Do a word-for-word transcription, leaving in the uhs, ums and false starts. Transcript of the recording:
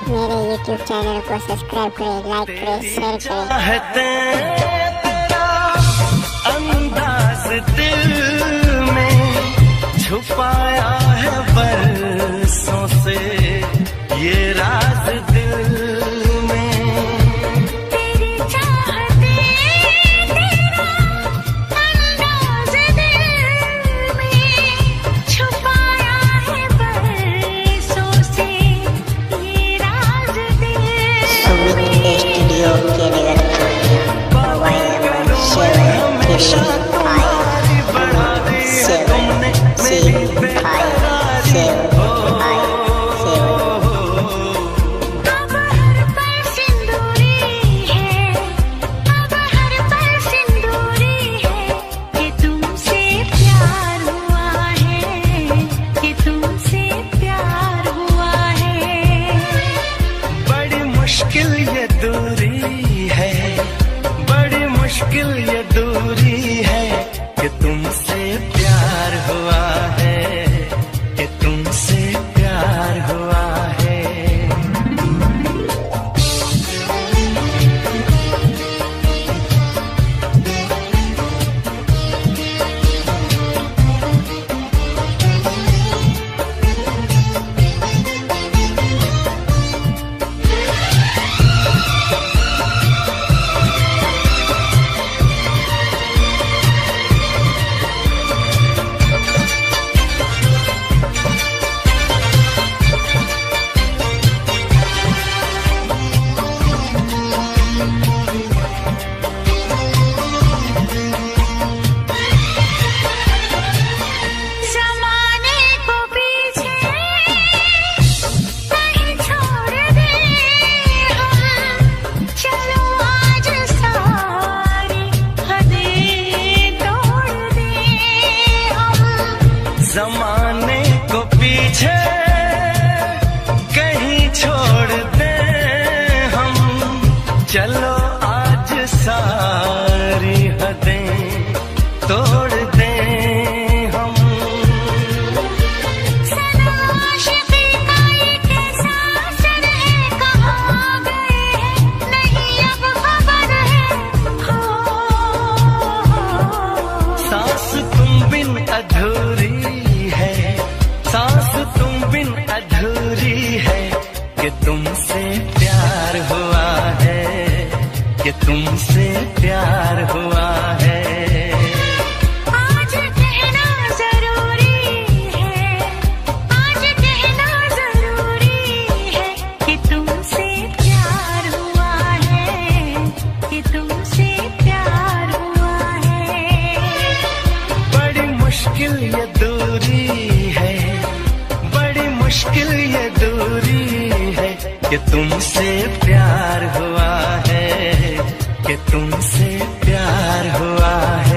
मेरे YouTube channel को subscribe करें, लाइक करें, शेयर करें। तेरा अंदाज दिल में छुपाया है बरसों से, ये राज दिल मुश्किल ये दूरी है, बड़ी मुश्किल ये दूरी है कि तुमसे प्यार हुआ है, कि तुमसे प्यार हुआ है। ज़माने को पीछे कहीं छोड़ दें हम, चलो आज सारी हदें तोड़ दें हम। सदा आशिक़ी का ये कैसा असर है, कहाँ गए हैं नहीं अब खबर है। सांस तुम बिन अधूरी है, सांस तुम बिन अधूरी है, कि तुमसे प्यार हुआ है, कि तुमसे प्यार हुआ है। आज कहना जरूरी है, आज कहना जरूरी है, कि तुमसे प्यार हुआ है, कि तुमसे प्यार हुआ है। बड़ी मुश्किल ये दूरी है, बड़ी मुश्किल ये दूरी है, कि तुमसे प्यार हुआ है, कि तुमसे प्यार हुआ है।